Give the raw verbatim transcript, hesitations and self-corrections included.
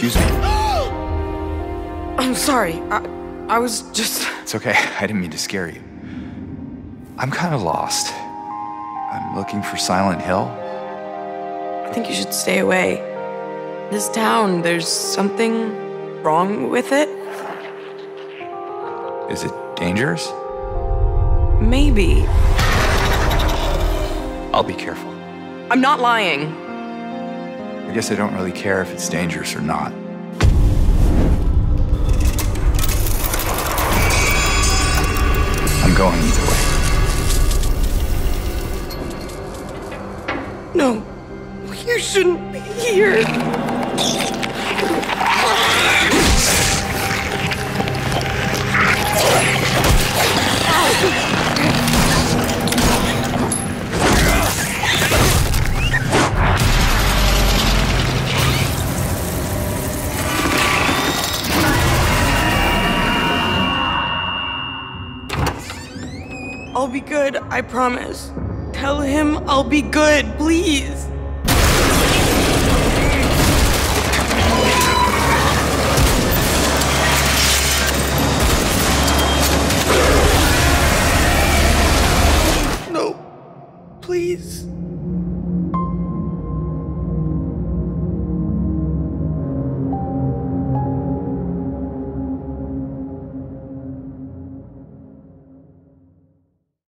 accuse me. I'm sorry. I, I was just... It's okay. I didn't mean to scare you. I'm kind of lost. I'm looking for Silent Hill. I think you should stay away. This town, there's something wrong with it. Is it dangerous? Maybe. I'll be careful. I'm not lying. I guess I don't really care if it's dangerous or not. I'm going either way. No, you shouldn't be here. I'll be good, I promise. Tell him I'll be good, please.